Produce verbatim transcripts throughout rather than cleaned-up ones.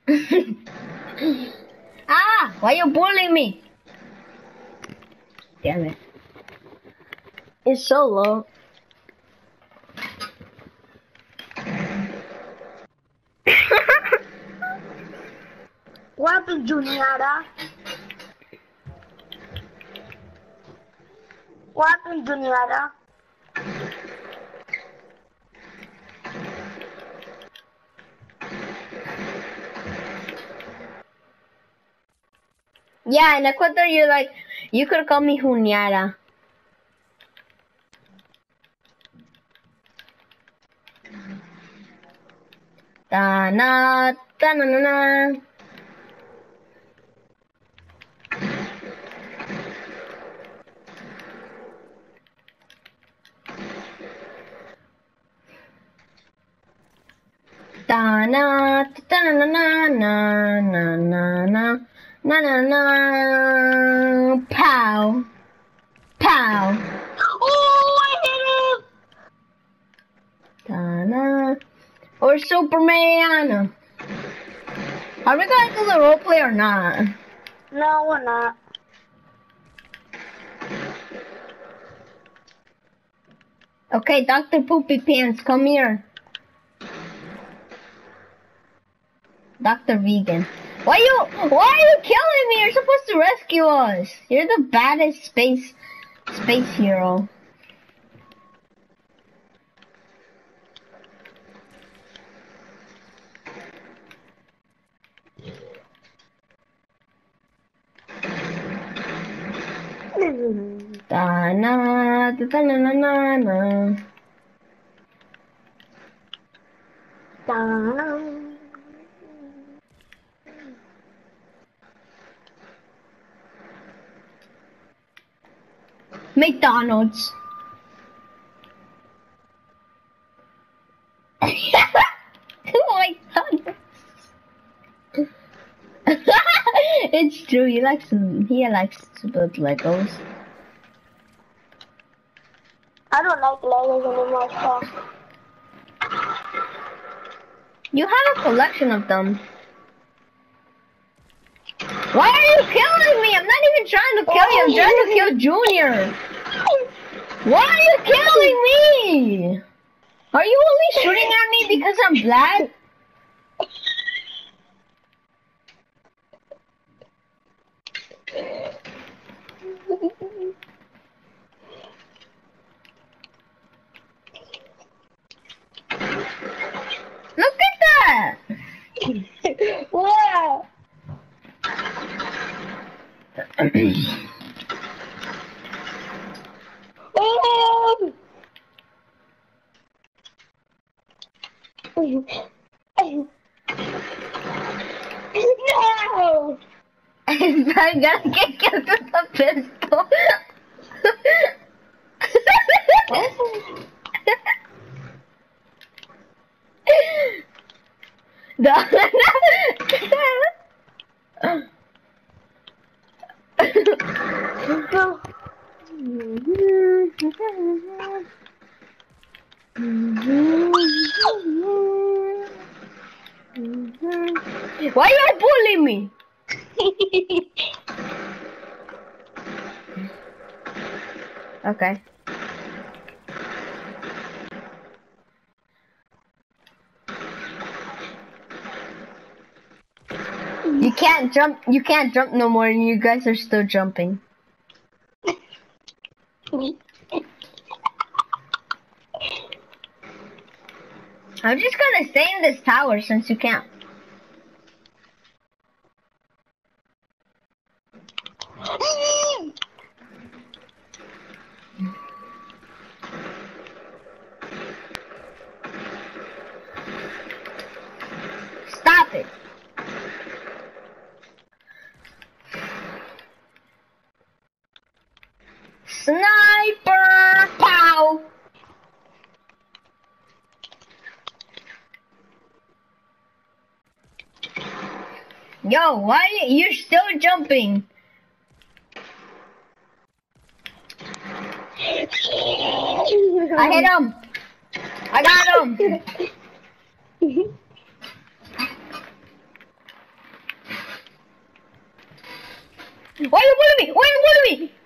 Ah, why you bullying me? Damn it. It's so low. What happened, Juniora? What happened, Juniora? Yeah, in Ecuador, you're like, you could call me Juniara. Da na da na na na. Da na da na na na na na na na na na. Pow, pow. Oh, I hit him! Da na. Or Superman. Are we gonna do the roleplay or not? No, we're not. Okay, Doctor Poopy Pants, come here. Doctor Vegan. Why you why are you killing me? You're supposed to rescue us. You're the baddest space space hero. Da na da da na na na na. Dun. McDonald's. McDonald's. It's true. He likes to, he likes to build Legos. I don't like Legos anymore, so. You have a collection of them. Why are you killing me? I'm not even trying to kill you. I'm trying to kill Junior. Why are you killing me? Are you only shooting at me because I'm black? Look at that! Wow! Oh! No! I'm gonna get killed with a pistol. No. Why are you bullying me? Okay. You can't jump, you can't jump no more and you guys are still jumping. I'm just gonna stay in this tower since you can't. Stop it. Sniper! Pow! Yo, why you're still jumping? I hit him. I got him. Why you bullying me? Why you bullying me?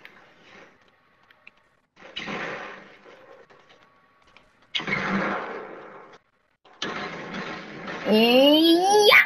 Yeah.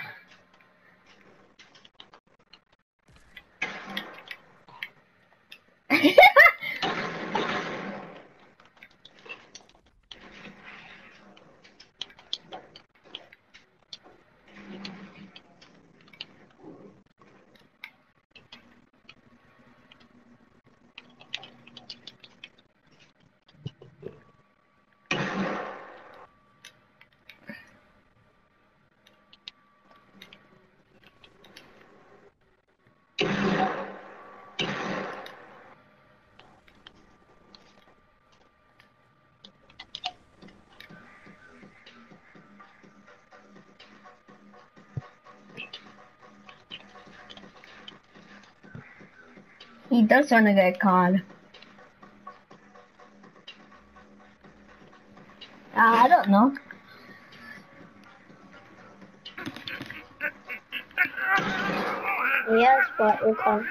He does want to get caught. Uh, I don't know. Yes, but you can.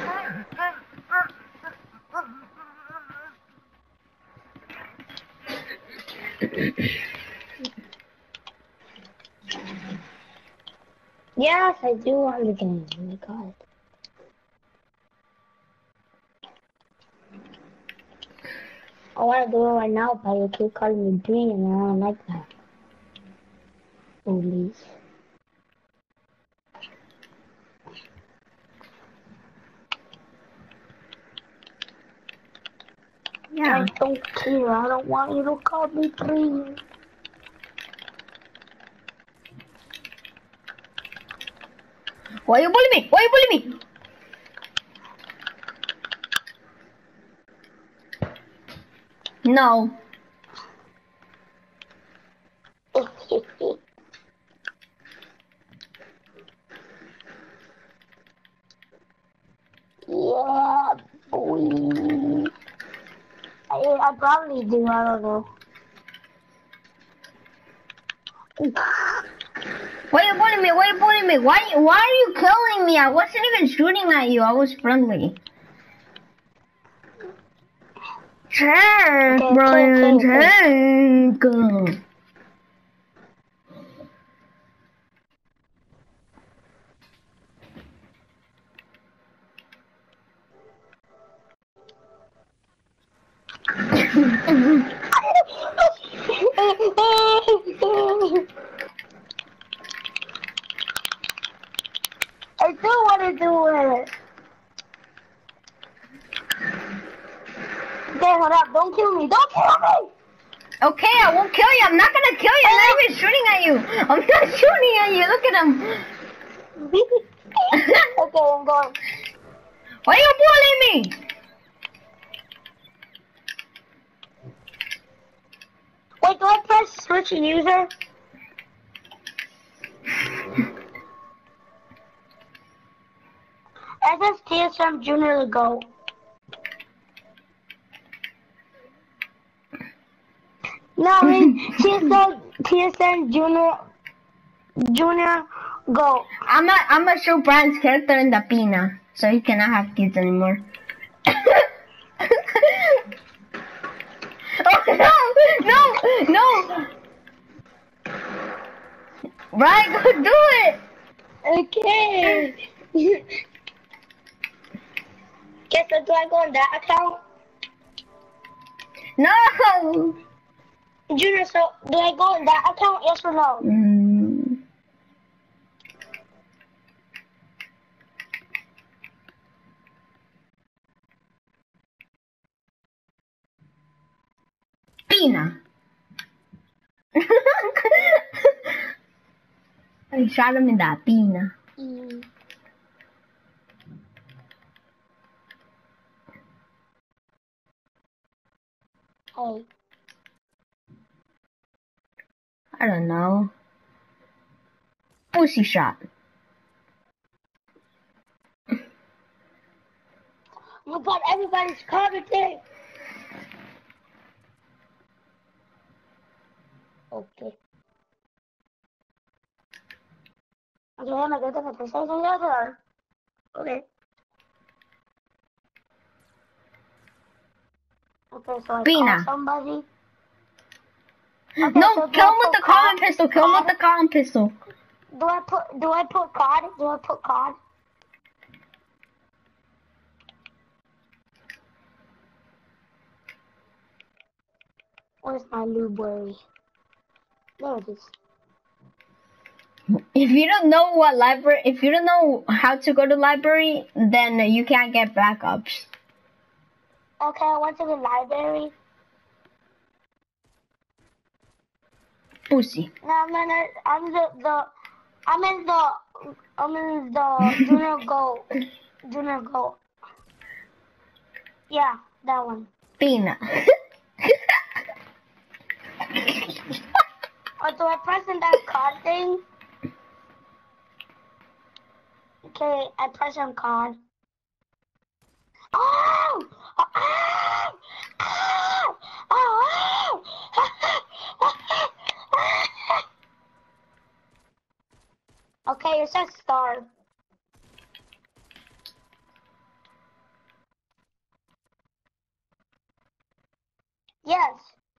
Yes, I do want the game. Oh my god. I want to do it right now, but you keep calling me green, and I don't like that. Please. Yeah. I don't care. I don't want you to call me green. Why you bullying me? Why you bullying me? No. Yeah, boy. I, I probably do. I don't know. Why you bullying me? Why you bullying me? Why why are you killing me? I wasn't even shooting at you. I was friendly. Tank, Okay, Brian, okay, okay. tank. I do want to do it. Okay, hold up. Don't kill me. Don't kill me. Okay, I won't kill you. I'm not gonna kill you. I'm not even shooting at you. I'm not shooting at you. Look at him. Okay, I'm going. Why are you bullying me? Wait, do I press switch user? S S T S M Junior to go. No, I mean T S M T S M Junior Junior go. I'm not. I'm gonna show Brian's character in the Pina, so he cannot have kids anymore. Oh no! No! No! Brian, go do it! Okay. Guess what? Do I go on that account? No! Junior, so do I go on that account? Yes or no? Mm. Pina. I shot him in the Pina. Mm. Hey. I don't know. Pussy shot. Oh my god, everybody's commenting. Okay. Okay, I'm gonna go to the PlayStation later. Okay. Okay, so I Pina. call somebody. Okay, No, so do kill I him with put the column cod? pistol. Kill him with Cod? the column pistol. Do I put do I put cod? Do I put cod? Where's my blueberry? There it is. If you don't know what library, if you don't know how to go to library, then you can't get backups. Okay, I went to the library. Pussy. No, I'm in it. I'm the the. I'm in the. I'm in the junior go. Junior go. Yeah, that one. Pina. Or do I press in that card thing? Okay, I press on card. Oh! Oh! Oh! Oh! Oh! Okay, it says star. Yes.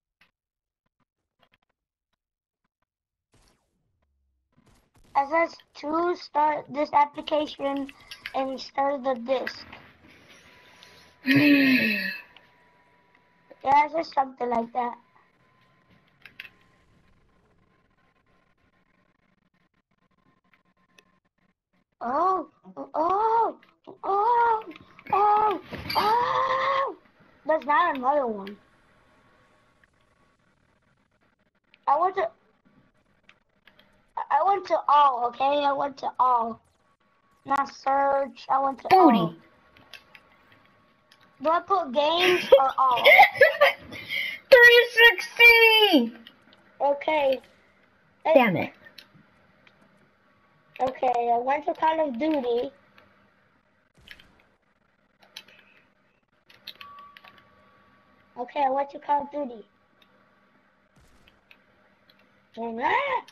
It says to start this application and start the disk. Yeah, it says something like that. Oh, oh, oh, oh, oh, oh. There's not another one. I went to, I went to all, okay? I went to all. Not search, I went to Booty. all. Do I put games or all? three sixty! Okay. Damn it. Okay, I went to Call of Duty. Okay, I went to Call of Duty. Junior!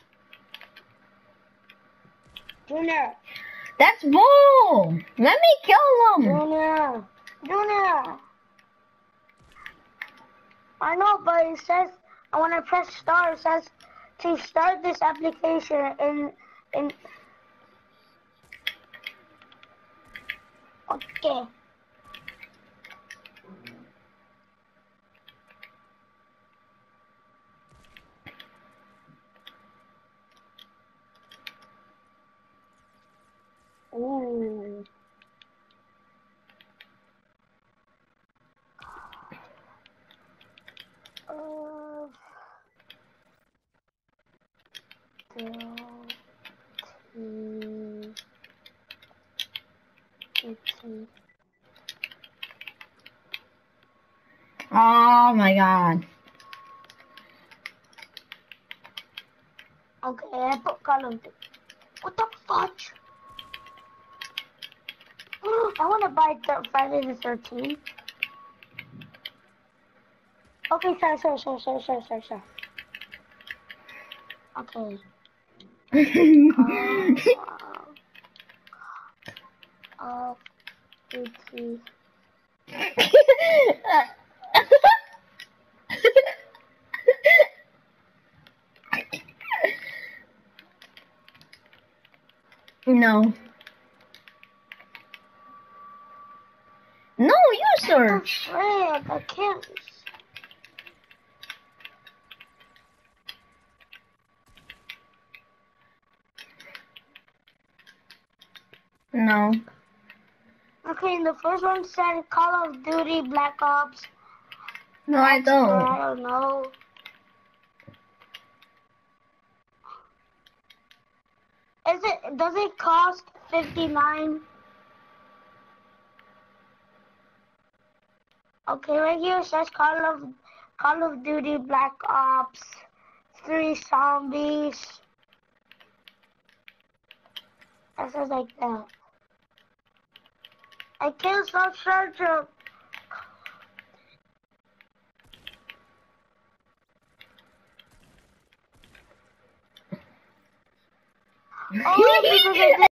Junior! That's bull! Let me kill him! Junior! Junior! I know, but it says, when I press start, it says to start this application in, in, okay. Ooh. Uh, Oh my god. Okay, I put Call of Duty. What the fudge? I want to buy th Friday the thirteenth. Okay, sorry, sorry, sorry, sorry, sorry, sorry, sorry. Okay. Uh, uh, Duty. No. No, you search. Frick, I can't. No. Okay, and the first one said Call of Duty Black Ops. No, I Extra, don't. I don't know. Is it? Does it cost fifty-nine? Okay, right here it says Call of Call of Duty Black Ops three Zombies. It says like that. I can't stop searching. Oh, because I did